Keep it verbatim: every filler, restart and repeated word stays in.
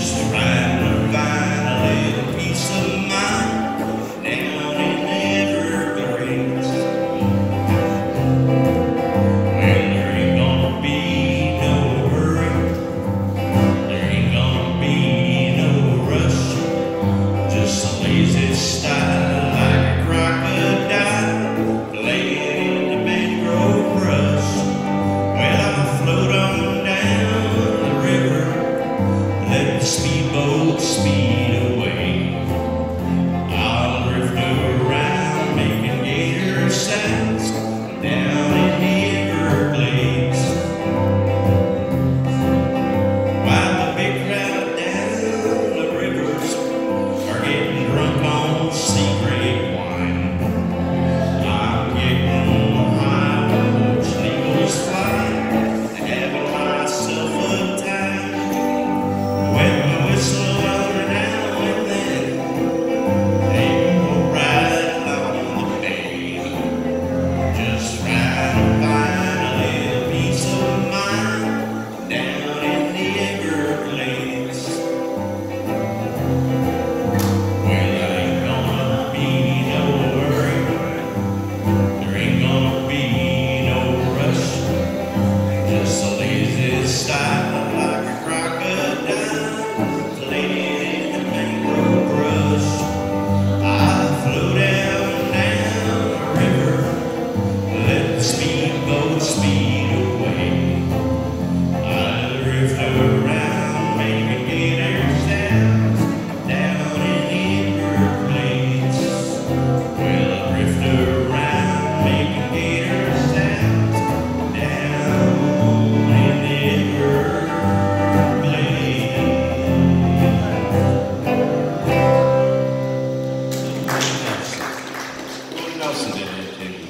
Just trying to find a little peace of mind down in the Everglades. Well, there ain't gonna be no hurry, there ain't gonna be no rush, just a lazy style like a crocodile playing in the mangrove brush. Well, I'ma float on down the river, let the speed